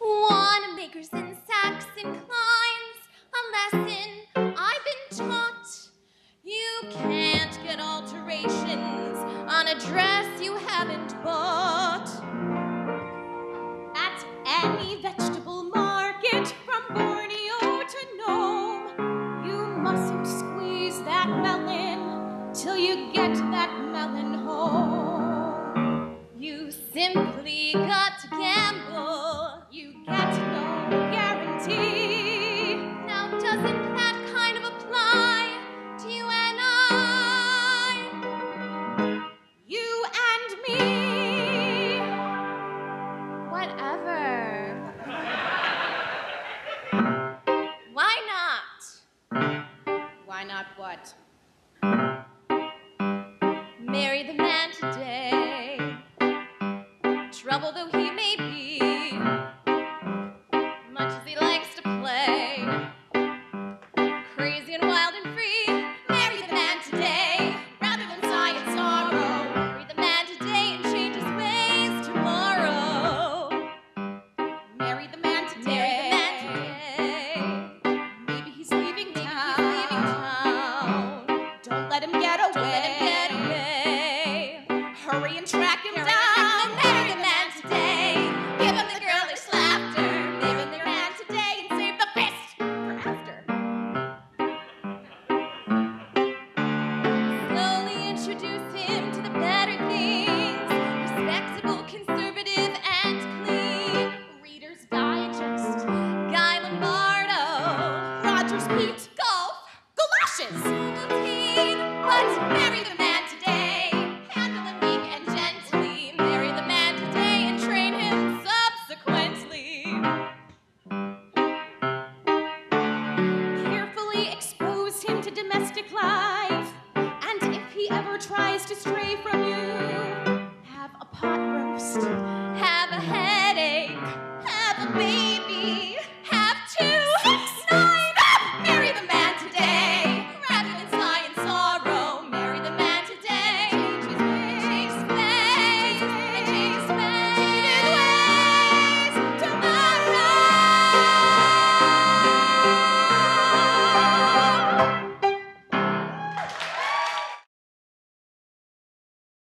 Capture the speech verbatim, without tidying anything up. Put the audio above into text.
Wanamaker's in Saxon Klein's a lesson I've been taught. You can't get alterations on a dress you haven't bought. At any vegetable market from Borneo to Nome, you mustn't squeeze that melon till you get that melon home. You simply got to gamble. You get no guarantee. Now doesn't that kind of apply to you and I? You and me. Whatever. Why not? Why not what? Marry the man today. Trouble though he may be, much as he likes to play, crazy and wild and free. Marry the man today, rather than sigh in sorrow. Marry the man today and change his ways tomorrow. Marry the man today. Marry the man today. Maybe he's leaving Maybe town. he's leaving town. Don't let him get away. Don't let him get away. Hurry and track him Hurry down. and marry the man today. Give him the girlish laughter. Marry the man today and save the fist for after. Slowly introduce him to the better things. Respectable, conservative, and clean. Reader's Digest, Guy Lombardo, Rogers Pete. golf, Galoshes. routine. But marry the man today. Handle him meek and gently. Marry the man today and train him subsequently. Carefully expose him to domestic life. And if he ever tries to stray from you, have a pot roast. Have a headache. Have a baby.